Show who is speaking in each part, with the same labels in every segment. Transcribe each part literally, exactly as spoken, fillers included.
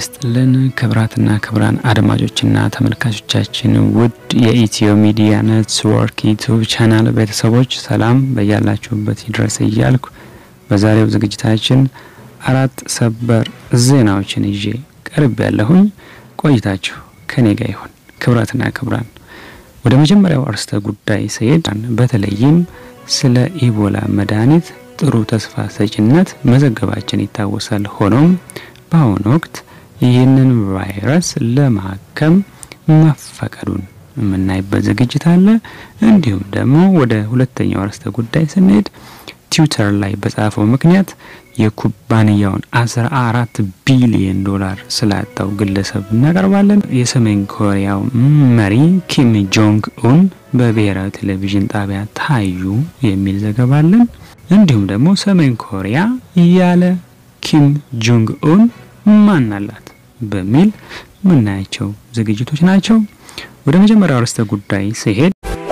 Speaker 1: ይስጥልን ክብራትና ክብራን አድማጮችና ተመልካቾቻችን ውድ የኢትዮ ሚዲያ ኔትወርክ ዩቲዩብ ቻናል ቤተሰቦች ሰላም በያላችሁበት ይድረስ እያልኩ በዛሬው ዝግጅታችን አራት ሰበር ዜናዎችን ይዤ ቀርብ ያለሁኝ ቆይታችሁ ከኔ ጋር ይሁን። ክብራትና ክብራን ወደ መጀመሪያው አርስተ ጉዳይ ሲሄድ በተለይም ስለ ኢቦላ መድኃኒት ጥሩ ተስፋ ሰጭነት መዘገባችን ይታወሳል። ሆኖም በአሁኑ ወቅት ይህንን ቫይረስ ለማከም መፈቀዱን የምናይበት ዝግጅት አለ። እንዲሁም ደግሞ ወደ ሁለተኛው አርስተ ጉዳይ ስንሄድ ትዊተር ላይ በጻፈው ምክንያት የኩባንያውን አስራ አራት ቢሊዮን ዶላር ስላጣው ግለሰብ እናቀርባለን። የሰሜን ኮሪያው መሪ ኪም ጆንግ ኡን በብሔራዊ ቴሌቪዥን ጣቢያ ታዩ የሚል ዘገባ አለን። እንዲሁም ደግሞ ሰሜን ኮሪያ ያለ ኪም ጆንግ ኡን ማን አላት በሚል ምናያቸው ዝግጅቶች ናቸው። ወደ መጀመሪያው አርስተ ጉዳይ ሲሄድ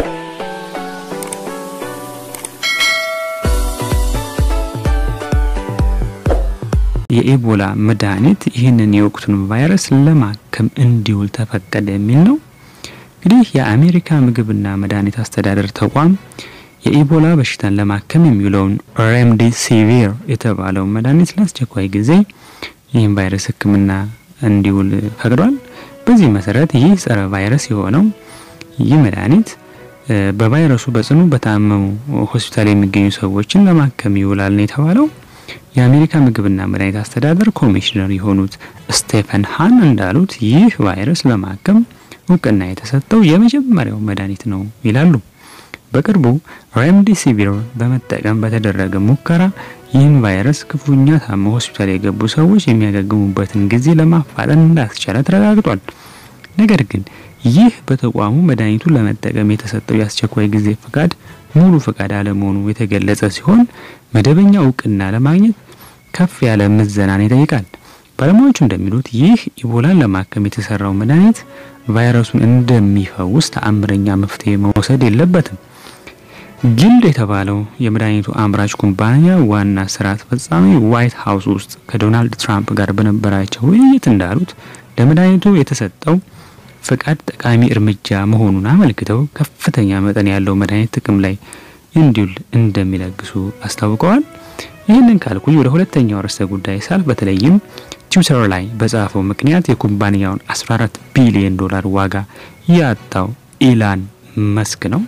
Speaker 1: የኢቦላ መድኃኒት ይህንን የወቅቱን ቫይረስ ለማከም እንዲውል ተፈቀደ የሚል ነው። እንግዲህ የአሜሪካ ምግብና መድኃኒት አስተዳደር ተቋም የኢቦላ በሽታን ለማከም የሚውለውን ሬምዲሲቪር የተባለው መድኃኒት ለአስቸኳይ ጊዜ ይህን ቫይረስ ህክምና እንዲውል ፈቅዷል። በዚህ መሰረት ይህ ጸረ ቫይረስ የሆነው ይህ መድኃኒት በቫይረሱ በጽኑ በታመሙ ሆስፒታል የሚገኙ ሰዎችን ለማከም ይውላል ነው የተባለው። የአሜሪካ ምግብና መድኃኒት አስተዳደር ኮሚሽነር የሆኑት ስቴፈን ሃን እንዳሉት ይህ ቫይረስ ለማከም እውቅና የተሰጠው የመጀመሪያው መድኃኒት ነው ይላሉ። በቅርቡ ሬምዲሲቪር በመጠቀም በተደረገ ሙከራ ይህን ቫይረስ ክፉኛ ታመው ሆስፒታል የገቡ ሰዎች የሚያገግሙበትን ጊዜ ለማፋጠን እንዳስቻለ ተረጋግጧል። ነገር ግን ይህ በተቋሙ መድኃኒቱን ለመጠቀም የተሰጠው የአስቸኳይ ጊዜ ፍቃድ ሙሉ ፍቃድ አለመሆኑ የተገለጸ ሲሆን መደበኛ እውቅና ለማግኘት ከፍ ያለ ምዘናን ይጠይቃል። ባለሙያዎቹ እንደሚሉት ይህ ኢቦላን ለማከም የተሰራው መድኃኒት ቫይረሱን እንደሚፈውስ ተአምረኛ መፍትሄ መውሰድ የለበትም። ጊልድ የተባለው የመድኃኒቱ አምራች ኩባንያ ዋና ስራ አስፈጻሚ ዋይት ሃውስ ውስጥ ከዶናልድ ትራምፕ ጋር በነበራቸው ውይይት እንዳሉት ለመድኃኒቱ የተሰጠው ፍቃድ ጠቃሚ እርምጃ መሆኑን አመልክተው ከፍተኛ መጠን ያለው መድኃኒት ጥቅም ላይ እንዲውል እንደሚለግሱ አስታውቀዋል። ይህንን ካልኩኝ ወደ ሁለተኛው አርስተ ጉዳይ ሳልፍ በተለይም ትዊተር ላይ በጻፈው ምክንያት የኩባንያውን አስራ አራት ቢሊዮን ዶላር ዋጋ ያጣው ኢላን መስክ ነው።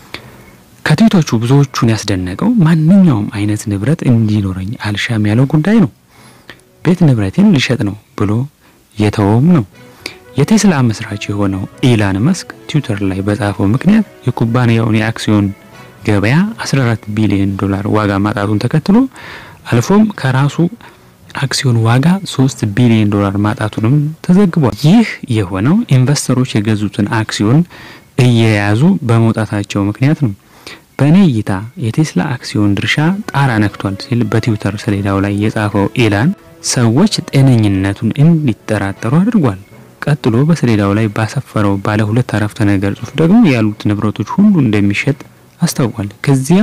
Speaker 1: ከትዊቶቹ ብዙዎቹን ያስደነቀው ማንኛውም አይነት ንብረት እንዲኖረኝ አልሻም ያለው ጉዳይ ነው። ቤት ንብረቴን ልሸጥ ነው ብሎ የተወውም ነው። የቴስላ መስራች የሆነው ኢላን መስክ ትዊተር ላይ በጻፈው ምክንያት የኩባንያውን የአክሲዮን ገበያ አስራ አራት ቢሊዮን ዶላር ዋጋ ማጣቱን ተከትሎ አልፎም ከራሱ አክሲዮን ዋጋ ሶስት ቢሊዮን ዶላር ማጣቱንም ተዘግቧል። ይህ የሆነው ኢንቨስተሮች የገዙትን አክሲዮን እየያዙ በመውጣታቸው ምክንያት ነው። በኔ እይታ የቴስላ አክሲዮን ድርሻ ጣራ ነክቷል ሲል በትዊተር ሰሌዳው ላይ የጻፈው ኢላን ሰዎች ጤነኝነቱን እንዲጠራጠሩ አድርጓል። ቀጥሎ በሰሌዳው ላይ ባሰፈረው ባለ ሁለት አረፍተ ነገር ጽሑፍ ደግሞ ያሉት ንብረቶች ሁሉ እንደሚሸጥ አስታውቋል። ከዚያም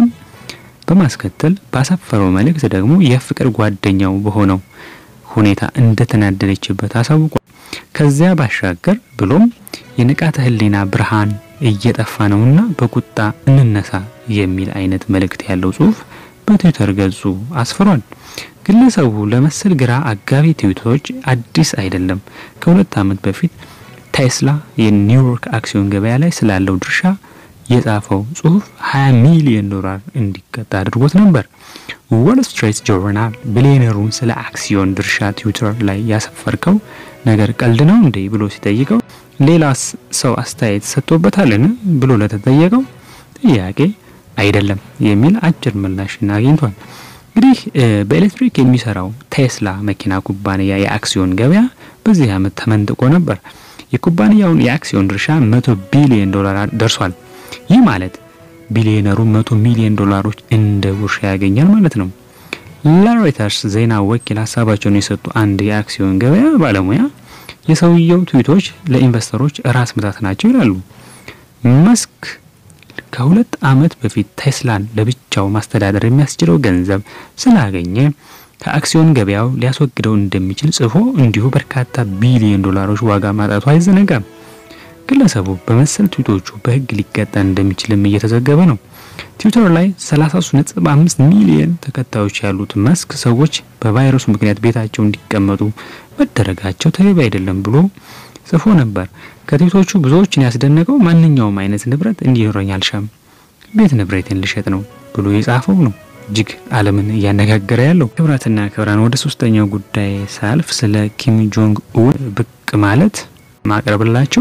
Speaker 1: በማስከተል ባሰፈረው መልእክት ደግሞ የፍቅር ጓደኛው በሆነው ሁኔታ እንደተናደደችበት አሳውቋል። ከዚያ ባሻገር ብሎም የንቃተ ህሊና ብርሃን እየጠፋ ነውና በቁጣ እንነሳ የሚል አይነት መልእክት ያለው ጽሑፍ በትዊተር ገጹ አስፍሯል። ግለሰቡ ለመሰል ግራ አጋቢ ትዊቶች አዲስ አይደለም። ከሁለት ዓመት በፊት ቴስላ የኒውዮርክ አክሲዮን ገበያ ላይ ስላለው ድርሻ የጻፈው ጽሑፍ ሃያ ሚሊዮን ዶላር እንዲቀጣ አድርጎት ነበር። ዎል ስትሪት ጆርናል ቢሊዮነሩን ስለ አክሲዮን ድርሻ ትዊተር ላይ ያሰፈርከው ነገር ቀልድ ነው እንዴ ብሎ ሲጠይቀው ሌላስ ሰው አስተያየት ሰጥቶበታልን ብሎ ለተጠየቀው ጥያቄ አይደለም የሚል አጭር ምላሽ አግኝቷል። እንግዲህ በኤሌክትሪክ የሚሰራው ቴስላ መኪና ኩባንያ የአክሲዮን ገበያ በዚህ ዓመት ተመንጥቆ ነበር። የኩባንያውን የአክሲዮን ድርሻ መቶ ቢሊዮን ዶላር ደርሷል። ይህ ማለት ቢሊዮነሩ መቶ ሚሊዮን ዶላሮች እንደ ጉርሻ ያገኛል ማለት ነው። ለሮይተርስ ዜና ወኪል ሐሳባቸውን የሰጡ አንድ የአክሲዮን ገበያ ባለሙያ የሰውየው ትዊቶች ለኢንቨስተሮች ራስ ምታት ናቸው ይላሉ። መስክ ከሁለት ዓመት በፊት ቴስላን ለብቻው ማስተዳደር የሚያስችለው ገንዘብ ስላገኘ ከአክሲዮን ገበያው ሊያስወግደው እንደሚችል ጽፎ እንዲሁ በርካታ ቢሊዮን ዶላሮች ዋጋ ማጣቱ አይዘነጋም። ግለሰቡ በመሰል ትዊቶቹ በህግ ሊቀጣ እንደሚችልም እየተዘገበ ነው። ትዊተር ላይ ሰላሳ ሶስት ነጥብ አምስት ሚሊዮን ተከታዮች ያሉት መስክ ሰዎች በቫይረሱ ምክንያት ቤታቸው እንዲቀመጡ መደረጋቸው ተገቢ አይደለም ብሎ ጽፎ ነበር። ከትዊቶቹ ብዙዎችን ያስደነቀው ማንኛውም አይነት ንብረት እንዲኖረኝ አልሻም፣ ቤት ንብረቴን ልሸጥ ነው ብሎ የጻፈው ነው እጅግ ዓለምን እያነጋገረ ያለው። ክብራትና ክብራን ወደ ሶስተኛው ጉዳይ ሳልፍ ስለ ኪም ጆንግ ኡን ብቅ ማለት ማቅረብላችሁ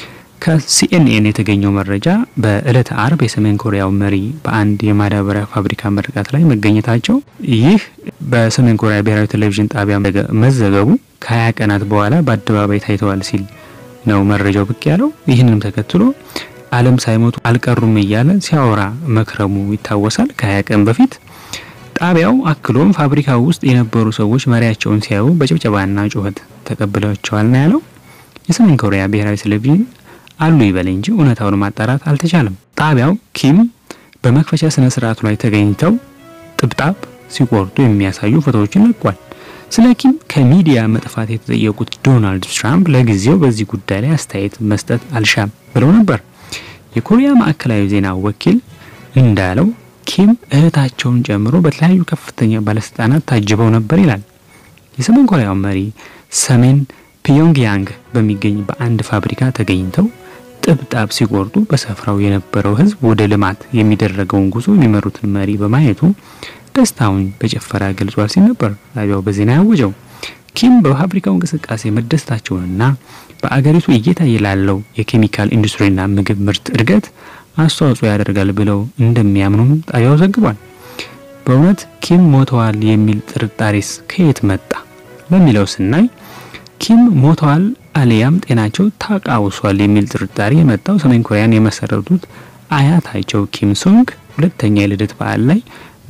Speaker 1: ከሲኤንኤን የተገኘው መረጃ በእለተ አርብ የሰሜን ኮሪያው መሪ በአንድ የማዳበሪያ ፋብሪካ ምርቃት ላይ መገኘታቸው ይህ በሰሜን ኮሪያ ብሔራዊ ቴሌቪዥን ጣቢያ መዘገቡ ከሀያ ቀናት በኋላ በአደባባይ ታይተዋል ሲል ነው መረጃው ብቅ ያለው። ይህንንም ተከትሎ ዓለም ሳይሞቱ አልቀሩም እያለ ሲያወራ መክረሙ ይታወሳል። ከሀያ ቀን በፊት ጣቢያው አክሎም ፋብሪካው ውስጥ የነበሩ ሰዎች መሪያቸውን ሲያዩ በጭብጨባና ጩኸት ተቀብለዋቸዋል ነው ያለው። የሰሜን ኮሪያ ብሔራዊ ቴሌቪዥን አሉ ይበል እንጂ እውነታውን ማጣራት አልተቻለም። ጣቢያው ኪም በመክፈቻ ስነ ስርዓቱ ላይ ተገኝተው ጥብጣብ ሲቆርጡ የሚያሳዩ ፎቶዎችን ለቋል። ስለ ኪም ከሚዲያ መጥፋት የተጠየቁት ዶናልድ ትራምፕ ለጊዜው በዚህ ጉዳይ ላይ አስተያየት መስጠት አልሻም ብለው ነበር። የኮሪያ ማዕከላዊ ዜና ወኪል እንዳለው ኪም እህታቸውን ጨምሮ በተለያዩ ከፍተኛ ባለስልጣናት ታጅበው ነበር ይላል። የሰሜን ኮሪያው መሪ ሰሜን ፒዮንግያንግ በሚገኝ በአንድ ፋብሪካ ተገኝተው ጥብጣብ ሲቆርጡ በሰፍራው የነበረው ህዝብ ወደ ልማት የሚደረገውን ጉዞ የሚመሩትን መሪ በማየቱ ደስታውን በጨፈራ ገልጿል ሲል ነበር ጣቢያው በዜና ያወጀው። ኪም በፋብሪካው እንቅስቃሴ መደሰታቸውንና በአገሪቱ እየታየ ላለው የኬሚካል ኢንዱስትሪና ምግብ ምርት እድገት አስተዋጽኦ ያደርጋል ብለው እንደሚያምኑም ጣቢያው ዘግቧል። በእውነት ኪም ሞተዋል የሚል ጥርጣሬስ ከየት መጣ ለሚለው ስናይ ኪም ሞተዋል አሊያም ጤናቸው ታቃውሷል የሚል ጥርጣሬ የመጣው ሰሜን ኮሪያን የመሰረቱት አያታቸው ኪም ሱንግ ሁለተኛ የልደት በዓል ላይ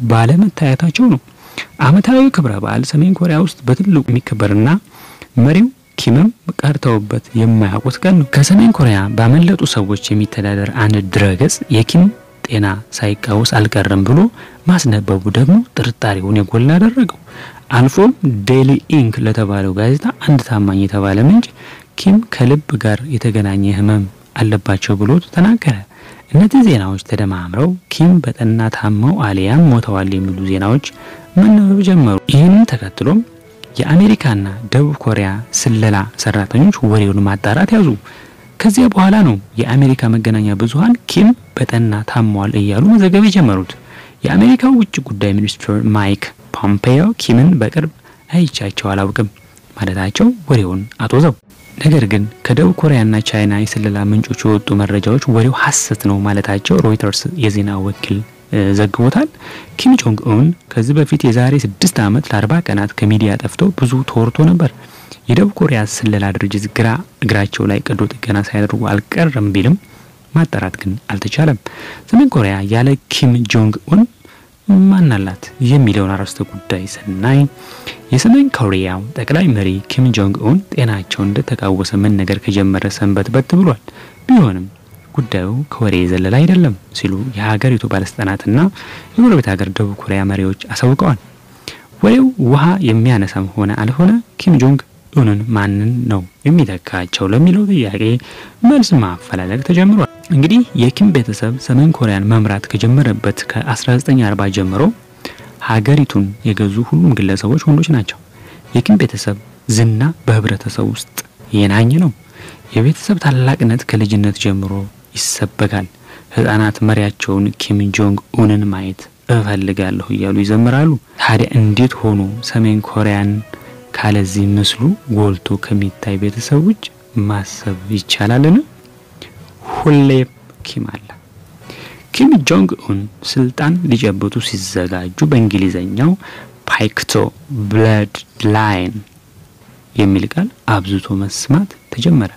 Speaker 1: ባለመታየታቸው ነው። አመታዊ ክብረ በዓል ሰሜን ኮሪያ ውስጥ በትልቁ የሚከበርና መሪው ኪምም ቀርተውበት የማያውቁት ቀን ነው። ከሰሜን ኮሪያ ባመለጡ ሰዎች የሚተዳደር አንድ ድረገጽ የኪም ጤና ሳይቃወስ አልቀረም ብሎ ማስነበቡ ደግሞ ጥርጣሬውን የጎላ አደረገው። አልፎም ዴሊ ኢንክ ለተባለው ጋዜጣ አንድ ታማኝ የተባለ ምንጭ ኪም ከልብ ጋር የተገናኘ ህመም አለባቸው ብሎ ተናገረ። እነዚህ ዜናዎች ተደማምረው ኪም በጠና ታመው አሊያም ሞተዋል የሚሉ ዜናዎች መነበብ ጀመሩ። ይህንን ተከትሎም የአሜሪካና ደቡብ ኮሪያ ስለላ ሰራተኞች ወሬውን ማጣራት ያዙ። ከዚያ በኋላ ነው የአሜሪካ መገናኛ ብዙሃን ኪም በጠና ታመዋል እያሉ መዘገብ የጀመሩት። የአሜሪካው ውጭ ጉዳይ ሚኒስትር ማይክ ፖምፔዮ ኪምን በቅርብ አይቻቸው አላውቅም ማለታቸው ወሬውን አጦዘው። ነገር ግን ከደቡብ ኮሪያና ቻይና የስለላ ምንጮች የወጡ መረጃዎች ወሬው ሐሰት ነው ማለታቸው ሮይተርስ የዜና ወኪል ዘግቦታል። ኪም ጆንግ ኡን ከዚህ በፊት የዛሬ ስድስት ዓመት ለአርባ ቀናት ከሚዲያ ጠፍተው ብዙ ተወርቶ ነበር። የደቡብ ኮሪያ ስለላ ድርጅት ግራ እግራቸው ላይ ቀዶ ጥገና ሳያደርጉ አልቀረም ቢልም ማጣራት ግን አልተቻለም። ሰሜን ኮሪያ ያለ ኪም ጆንግ ኡን ማናላት የሚለውን አረስተ ጉዳይ ስናይ የሰሜን ኮሪያው ጠቅላይ መሪ ኪም ጆንግ ኡን ጤናቸው እንደተቃወሰ መነገር ከጀመረ ሰንበትበት ብሏል። ቢሆንም ጉዳዩ ከወሬ ዘለላ አይደለም ሲሉ የሀገሪቱ ባለስልጣናትና የጎረቤት ሀገር ደቡብ ኮሪያ መሪዎች አሳውቀዋል። ወሬው ውሃ የሚያነሳም ሆነ አልሆነ ኪም ጆንግ ኡንን ማንን ነው የሚተካቸው ለሚለው ጥያቄ መልስ ማፈላለግ ተጀምሯል። እንግዲህ የኪም ቤተሰብ ሰሜን ኮሪያን መምራት ከጀመረበት ከ1940 ጀምሮ ሀገሪቱን የገዙ ሁሉም ግለሰቦች ወንዶች ናቸው። የኪም ቤተሰብ ዝና በህብረተሰቡ ውስጥ የናኘ ነው። የቤተሰብ ታላቅነት ከልጅነት ጀምሮ ይሰበካል። ህፃናት መሪያቸውን ኪም ጆንግ ኡንን ማየት እፈልጋለሁ እያሉ ይዘምራሉ። ታዲያ እንዴት ሆኖ ሰሜን ኮሪያን ካለዚህ ምስሉ ጎልቶ ከሚታይ ቤተሰብ ውጭ ማሰብ ይቻላልን? ሁሌ ኪም አለ። ኪም ጆንግ ኡን ስልጣን ሊጨብጡ ሲዘጋጁ በእንግሊዘኛው ፓይክቶ ብለድ ላይን የሚል ቃል አብዝቶ መስማት ተጀመረ።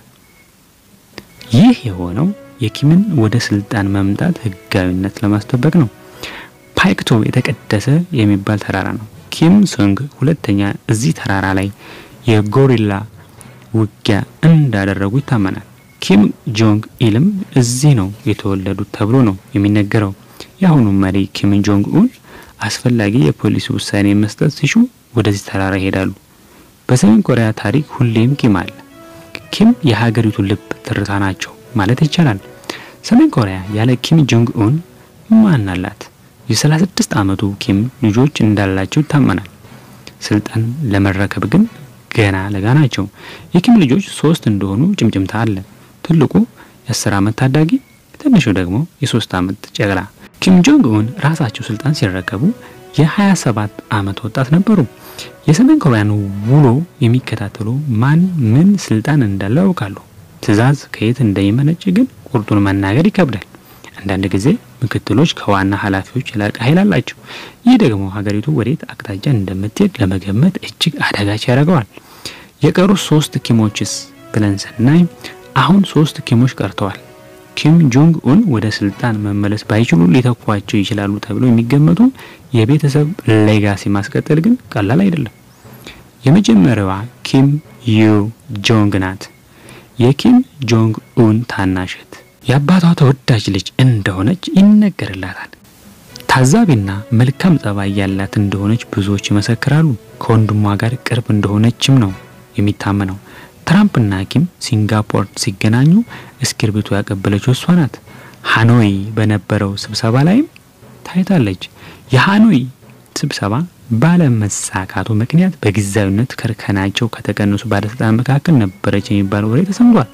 Speaker 1: ይህ የሆነው የኪምን ወደ ስልጣን መምጣት ህጋዊነት ለማስጠበቅ ነው። ፓይክቶ የተቀደሰ የሚባል ተራራ ነው። ኪም ሱንግ ሁለተኛ እዚህ ተራራ ላይ የጎሪላ ውጊያ እንዳደረጉ ይታመናል። ኪም ጆንግ ኢልም እዚህ ነው የተወለዱት ተብሎ ነው የሚነገረው። የአሁኑ መሪ ኪም ጆንግ ኡን አስፈላጊ የፖሊሲ ውሳኔ መስጠት ሲሹ ወደዚህ ተራራ ይሄዳሉ። በሰሜን ኮሪያ ታሪክ ሁሌም ኪም አለ። ኪም የሀገሪቱ ልብ ትርታ ናቸው ማለት ይቻላል። ሰሜን ኮሪያ ያለ ኪም ጆንግ ኡን ማን አላት? የ36 ዓመቱ ኪም ልጆች እንዳላቸው ይታመናል። ስልጣን ለመረከብ ግን ገና ለጋ ናቸው። የኪም ልጆች ሶስት እንደሆኑ ጭምጭምታ አለ። ትልቁ የ10 ዓመት ታዳጊ፣ ትንሹ ደግሞ የ3 ዓመት ጨቅላ። ኪም ጆንግ ኡን ራሳቸው ስልጣን ሲረከቡ የ27 ዓመት ወጣት ነበሩ። የሰሜን ኮሪያን ውሎ የሚከታተሉ ማን ምን ስልጣን እንዳለው ያውቃሉ። ትዕዛዝ ከየት እንደሚመነጭ ግን ቁርጡን መናገር ይከብዳል። አንዳንድ ጊዜ ምክትሎች ከዋና ኃላፊዎች የላቀ ኃይል አላቸው። ይህ ደግሞ ሀገሪቱ ወዴት አቅጣጫ እንደምትሄድ ለመገመት እጅግ አዳጋች ያደርገዋል። የቀሩ ሶስት ኪሞችስ ብለን ስናይ አሁን ሶስት ኪሞች ቀርተዋል። ኪም ጆንግ ኡን ወደ ስልጣን መመለስ ባይችሉ ሊተኳቸው ይችላሉ ተብሎ የሚገመቱ የቤተሰብ ሌጋሲ ማስቀጠል ግን ቀላል አይደለም። የመጀመሪያዋ ኪም ዩ ጆንግ ናት። የኪም ጆንግ ኡን ታናሽት የአባቷ ተወዳጅ ልጅ እንደሆነች ይነገርላታል። ታዛቢና መልካም ጸባይ ያላት እንደሆነች ብዙዎች ይመሰክራሉ። ከወንድሟ ጋር ቅርብ እንደሆነችም ነው የሚታመነው። ትራምፕና ኪም ሲንጋፖር ሲገናኙ እስክርቢቱ ያቀበለችው እሷ ናት። ሃኖይ በነበረው ስብሰባ ላይም ታይታለች። የሃኖይ ስብሰባ ባለመሳካቱ ምክንያት በጊዜያዊነት ከርከናቸው ከተቀነሱ ባለስልጣናት መካከል ነበረች የሚባል ወሬ ተሰምቷል።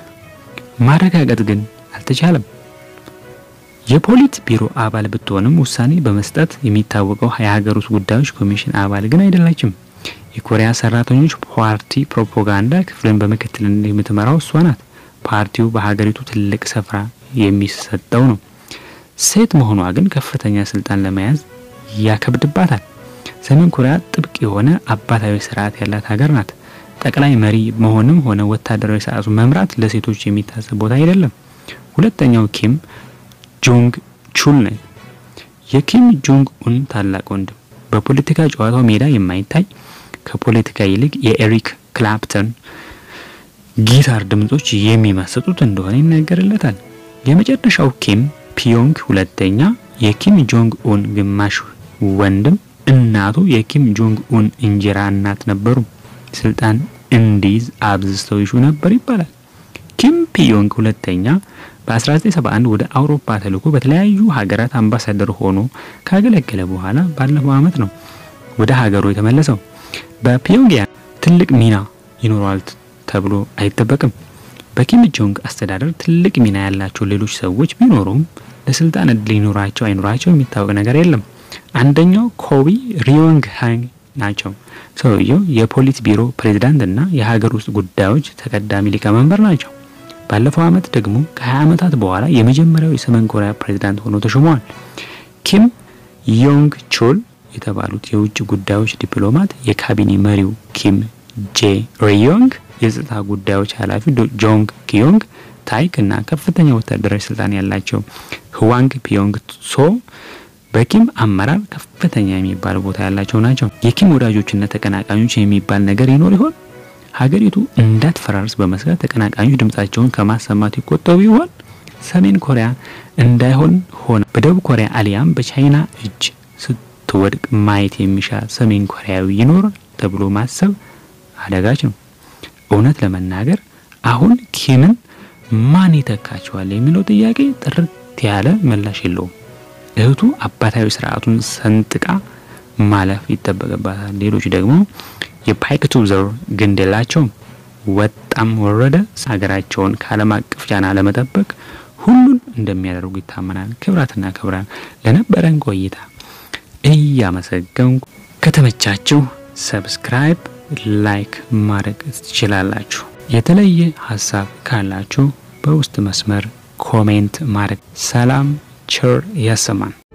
Speaker 1: ማረጋገጥ ግን አልተቻለም። የፖሊት ቢሮ አባል ብትሆንም ውሳኔ በመስጠት የሚታወቀው የሀገር ውስጥ ጉዳዮች ኮሚሽን አባል ግን አይደለችም። የኮሪያ ሰራተኞች ፓርቲ ፕሮፓጋንዳ ክፍልን በመከተልነት የምትመራው እሷ ናት። ፓርቲው በሀገሪቱ ትልቅ ስፍራ የሚሰጠው ነው። ሴት መሆኗ ግን ከፍተኛ ስልጣን ለመያዝ ያከብድባታል። ሰሜን ኮሪያ ጥብቅ የሆነ አባታዊ ስርዓት ያላት ሀገር ናት። ጠቅላይ መሪ መሆንም ሆነ ወታደራዊ ስርዓቱ መምራት ለሴቶች የሚታሰብ ቦታ አይደለም። ሁለተኛው ኪም ጆንግ ቹል ነው። የኪም ጆንግ ኡን ታላቅ ወንድም በፖለቲካ ጨዋታው ሜዳ የማይታይ ከፖለቲካ ይልቅ የኤሪክ ክላፕተን ጊታር ድምጾች የሚመስጡት እንደሆነ ይነገርለታል። የመጨረሻው ኪም ፒዮንግ ሁለተኛ የኪም ጆንግ ኡን ግማሽ ወንድም እናቱ የኪም ጆንግ ኡን እንጀራ እናት ነበሩ። ስልጣን እንዲዝ አብዝተው ይሹ ነበር ይባላል። ኪም ፒዮንግ ሁለተኛ በ1971 ወደ አውሮፓ ተልኮ በተለያዩ ሀገራት አምባሳደር ሆኖ ካገለገለ በኋላ ባለፈው አመት ነው ወደ ሀገሩ የተመለሰው። በፒዮንግያንግ ትልቅ ሚና ይኖራል ተብሎ አይተበቅም። በኪም ጆንግ አስተዳደር ትልቅ ሚና ያላቸው ሌሎች ሰዎች ቢኖሩም ለስልጣን እድል ይኖራቸው አይኖራቸው የሚታወቅ ነገር የለም። አንደኛው ኮቢ ሪዮንግ ሃንግ ናቸው። ሰውየው የፖሊት ቢሮ ፕሬዝዳንት እና የሀገር ውስጥ ጉዳዮች ተቀዳሚ ሊቀመንበር ናቸው። ባለፈው አመት ደግሞ ከ20 አመታት በኋላ የመጀመሪያው የሰሜን ኮሪያ ፕሬዝዳንት ሆኖ ተሾመዋል። ኪም ዮንግ ቾል የተባሉት የውጭ ጉዳዮች ዲፕሎማት የካቢኔ መሪው ኪም ጄ ሪዮንግ የጸጥታ ጉዳዮች ኃላፊ ጆንግ ኪዮንግ ታይክ እና ከፍተኛ ወታደራዊ ስልጣን ያላቸው ህዋንግ ፒዮንግ ሶ በኪም አመራር ከፍተኛ የሚባል ቦታ ያላቸው ናቸው። የኪም ወዳጆችና ተቀናቃኞች የሚባል ነገር ይኖር ይሆን? ሀገሪቱ እንዳትፈራርስ በመስጋት ተቀናቃኞች ድምጻቸውን ከማሰማት ይቆጠቡ ይሆን? ሰሜን ኮሪያ እንዳይሆን ሆነ በደቡብ ኮሪያ አሊያም በቻይና እጅ ስትወድቅ ማየት የሚሻ ሰሜን ኮሪያዊ ይኖር ተብሎ ማሰብ አደጋች ነው። እውነት ለመናገር አሁን ኪምን ማን ይተካቸዋል የሚለው ጥያቄ ጥርት ያለ ምላሽ የለውም። እህቱ አባታዊ ስርዓቱን ሰንጥቃ ማለፍ ይተበቀባታል። ሌሎች ደግሞ የፓይክቱ ዘር ግንደላቸው ወጣም ወረደ ሀገራቸውን ከዓለም አቀፍ ጫና ለመጠበቅ ሁሉን እንደሚያደርጉ ይታመናል። ክብራትና ክብራን ለነበረን ቆይታ እያመሰገንኩ ከተመቻችሁ ሰብስክራይብ ላይክ ማድረግ ትችላላችሁ። የተለየ ሐሳብ ካላችሁ በውስጥ መስመር ኮሜንት ማድረግ። ሰላም ቸር ያሰማን።